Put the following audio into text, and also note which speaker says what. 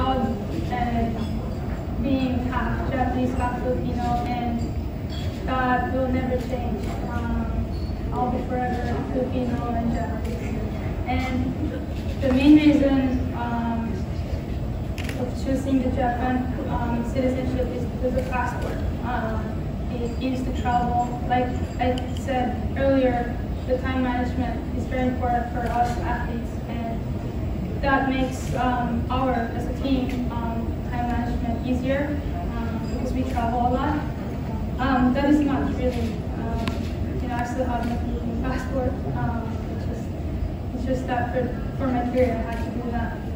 Speaker 1: proud and being half Japanese, half Filipino, and that will never change. I'll be forever Filipino and Japanese. And the main reason of choosing the Japan citizenship is because of passport. It is to travel. Like I said earlier, the time management is very important for us athletes, and that makes our, as a team, time management easier because we travel a lot. That is not really, I still have my Philippine passport. It's just that for my career I had to do that.